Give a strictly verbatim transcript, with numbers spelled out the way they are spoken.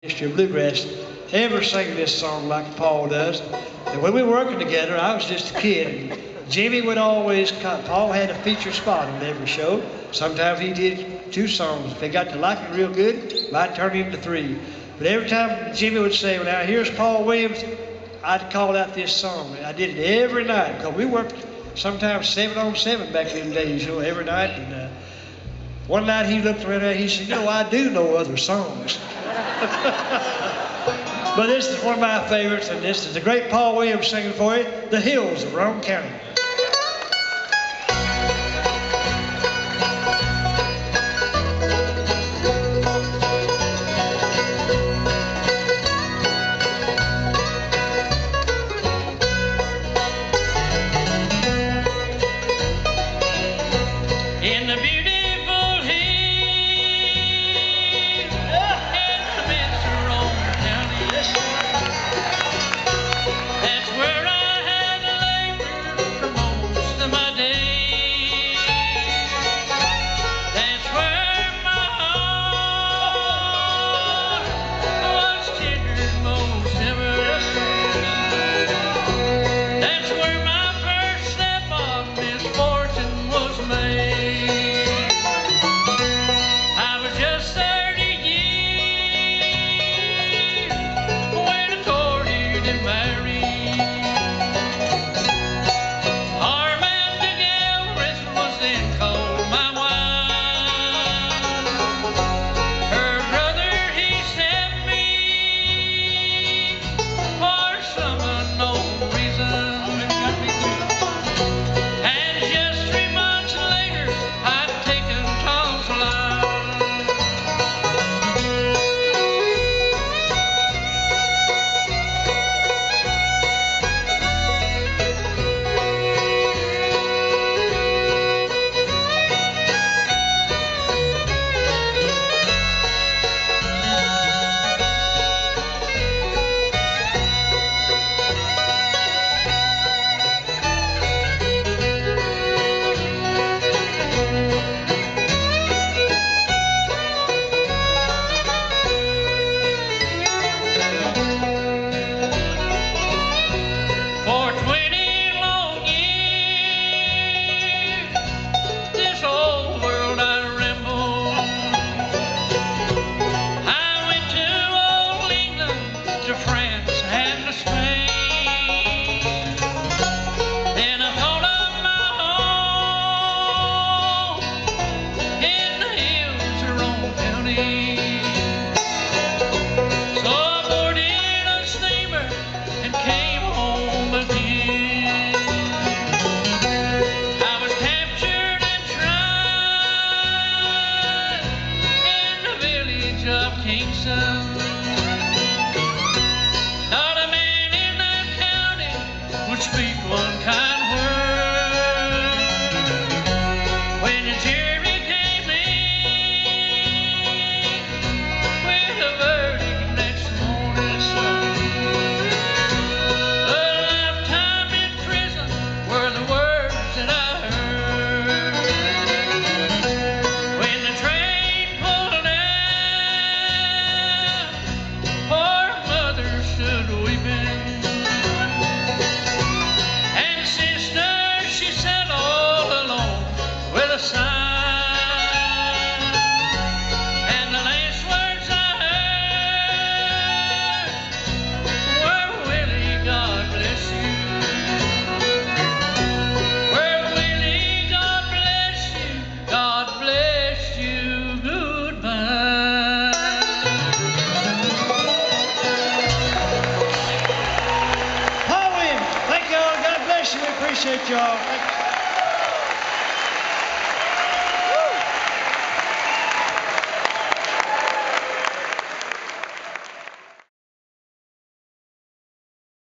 history of bluegrass ever sing this song like Paul does. And when we were working together, I was just a kid. And Jimmy would always come. Paul had a featured spot on every show. Sometimes he did two songs. If they got to like it real good, might turn into three. But every time Jimmy would say, well, now here's Paul Williams, I'd call out this song. And I did it every night because we worked sometimes seven on seven back in the days, you know, every night. And uh, one night he looked around and he said, you know, I do know other songs. But this is one of my favorites, and this is the great Paul Williams singing for you, The Hills of Roan County. In the beautiful hills, in the midst of Roan County, that's where I had labored for most of my days. That's where my heart was tendered most ever. That's where my first step of misfortune was made. Not a man in that county would speak one kind word. When the jury came in with a verdict next morning, a lifetime in prison were the words that I heard. When the train pulled out, stood weeping, and sister, she sat all alone with a sigh, and the last words I heard were, Willie, God bless you. Were, Willie, God bless you, God bless you, goodbye. We appreciate y'all.